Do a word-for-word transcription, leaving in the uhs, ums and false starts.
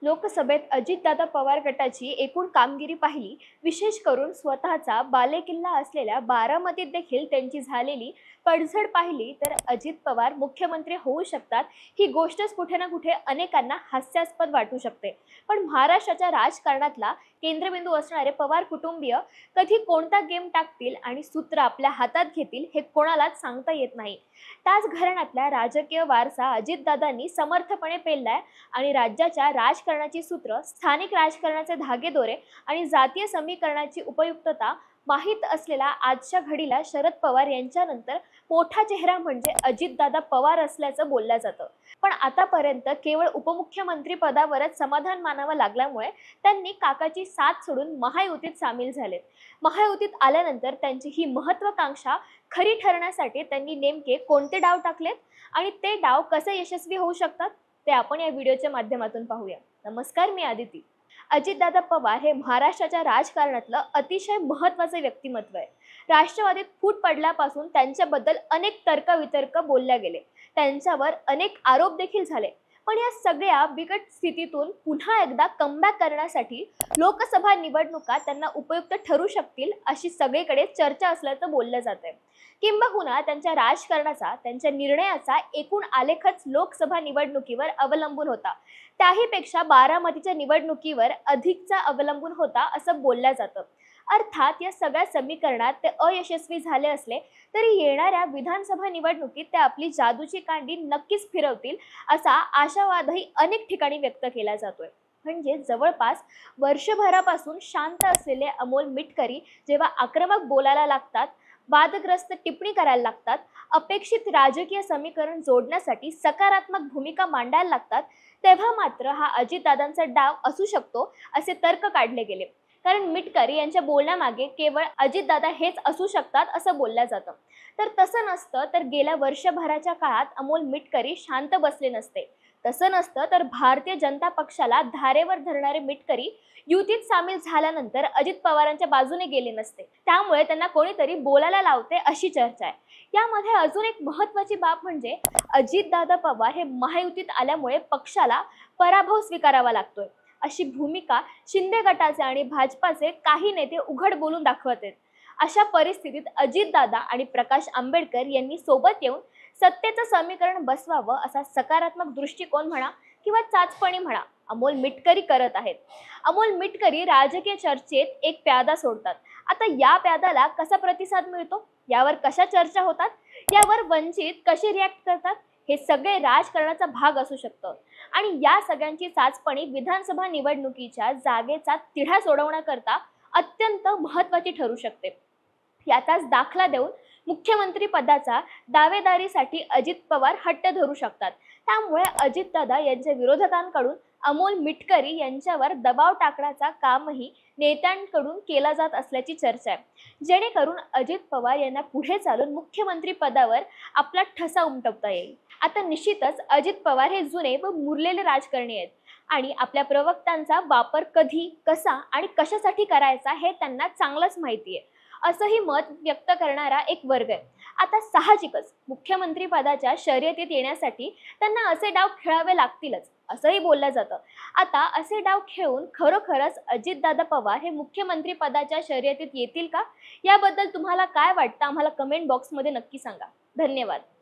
लोकसभेत अजितदादा पवार गटाची एकूण कामगिरी पाहिली, विशेष करून स्वतःचा बालेकिल्ला असलेल्या बारामतीत देखील त्यांची झालेली पडझड पाहिली तर अजित पवार मुख्यमंत्री होऊ शकतात ही गोष्टच कुठे ना कुठे अनेकांना हास्यास्पद वाटू शकते। पण महाराष्ट्राच्या राजकारणातला केंद्रबिंदू असणारे पवार कुटुंबीय कधी कोणता गेम टाकतील आणि सूत्र आपल्या हातात घेतील हे कोणालाच सांगता येत नाही। त्याच घराण्यातला राजकीय वारसा अजितदादांनी समर्थपणे पेललाय आणि राज्याच्या राजकारणाची सूत्र, स्थानिक राजकारणाचे धागेदोरे आणि जातीय समीकरणाची उपयुक्तता माहीत असलेला आजच्या घडीला शरद पवार यांच्यानंतर मोठा चेहरा म्हणजे अजितदादा पवार असल्याचं बोललं जातं। पण आतापर्यंत केवळ उपमुख्यमंत्री पदावरच समाधान मानावं लागल्यामुळे त्यांनी काकाची साथ सोडून महायुतीत सामील झालेत। महायुतीत आल्यानंतर त्यांची ही महत्त्वाकांक्षा खरी ठरण्यासाठी त्यांनी नेमके कोणते डाव टाकलेत आणि ते डाव कसे यशस्वी होऊ शकतात ते आपण या व्हिडिओच्या माध्यमातून पाहूया। नमस्कार, मी आदिती। अजितदादा पवार हे महाराष्ट्राच्या राजकारणातलं अतिशय महत्त्वाचे व्यक्तिमत्व आहे। राष्ट्रवादीत फूट पडल्यापासून त्यांच्याबद्दल अनेक तर्कवितर्क बोलले गेले, त्यांच्यावर अनेक आरोप देखील झाले। पण या सगळ्या बिकट स्थितीतून पुन्हा एकदा कमबॅक करण्यासाठी लोकसभा निवडणुका त्यांना उपयुक्त ठरू शकतील अशी सगळीकडे चर्चा असल्याचं बोललं जातंय। किंबहुना त्यांच्या राजकारणाचा, त्यांच्या निर्णयाचा एकूण आलेखच लोकसभा निवडणुकीवर अवलंबून होता, त्याहीपेक्षा बारामतीच्या निवडणुकीवर अधिकचा अवलंबून होता असं बोललं जातं। अर्थात या सगळ्या समीकरणात ते अयशस्वी झाले असले तरी येणाऱ्या विधानसभा निवडणुकीत ते आपली जादूची कांडी नक्कीच फिरवतील असा आशावादही अनेक ठिकाणी व्यक्त केला जातोय। म्हणजे जवळपास वर्षभरापासून शांत असलेले अमोल मिटकरी जेव्हा आक्रमक बोलायला लागतात, वादग्रस्त टिप्पणी करायला लागतात, अपेक्षित राजकीय समीकरण जोडण्यासाठी सकारात्मक भूमिका मांडायला लागतात, तेव्हा मात्र हा अजितदादांचा डाव असू शकतो असे तर्क काढले गेले। कारण मिटकरी यांच्या बोलण्यामागे केवळ अजितदादा हेच असू शकतात असं बोललं जातं। तर तसं नसतं तर गेल्या वर्षभराच्या काळात अमोल मिटकरी शांत बसले नसते। तसं नसतं तर भारतीय जनता पक्षाला धारेवर धरणारे मिटकरी युतीत सामील झाल्यानंतर अजित पवारांच्या बाजूने गेले नसते। त्यामुळे त्यांना कोणीतरी बोलायला लावते अशी चर्चा आहे। यामध्ये अजून एक महत्त्वाची बाब म्हणजे अजितदादा पवार हे महायुतीत आल्यामुळे पक्षाला पराभव स्वीकारावा लागतोय अशी भूमिका शिंदे गटाचे आणि भाजपाचे काही नेते उघड बोलून दाखवत आहेत। अशा परिस्थितीत अजितदादा आणि प्रकाश आंबेडकर यांनी सोबत येऊन सत्तेचं समीकरण बसवावं असा सकारात्मक दृष्टिकोन म्हणा किंवा चाचपणी म्हणा अमोल मिटकरी करत आहेत। अमोल मिटकरी राजकीय चर्चेत एक प्यादा सोडतात। आता या प्यादाला कसा प्रतिसाद मिळतो, यावर कशा चर्चा होतात, यावर वंचित कसे रिॲक्ट करतात, हे सगळे राजकारणाचा भाग असू शकतं। आणि या सगळ्यांची चाचपणी विधानसभा निवडणुकीच्या जागेचा तिढा सोडवण्याकरता अत्यंत महत्त्वाची ठरू शकते। याचाच दाखला देऊन मुख्यमंत्री पदाचा दावेदारीसाठी अजित पवार हट्ट धरू शकतात। त्यामुळे अजितदादा यांच्या विरोधकांकडून अमोल मिटकरी यांच्यावर दबाव टाकण्याचा कामही नेत्यांकडून केला जात असल्याची चर्चा आहे, जेणेकरून अजित पवार यांना पुढे चालून मुख्यमंत्री पदावर आपला ठसा उमटवता येईल। आता निश्चितच अजित पवार हे जुने व मुरलेले राजकारणी आहेत आणि आपल्या प्रवक्त्यांचा वापर कधी, कसा आणि कशासाठी करायचा हे त्यांना चांगलंच माहिती आहे असंही मत व्यक्त करणारा एक वर्ग आहे। आता साहजिकच मुख्यमंत्री पदाच्या शर्यतीत येण्यासाठी त्यांना असे डाव खेळावे लागतीलच असंही बोललं जातं। आता असे डाव खेळून खरोखरच अजितदादा पवार हे मुख्यमंत्री पदाच्या शर्यतीत येतील का, याबद्दल तुम्हाला काय वाटतं आम्हाला कमेंट बॉक्समध्ये नक्की सांगा। धन्यवाद।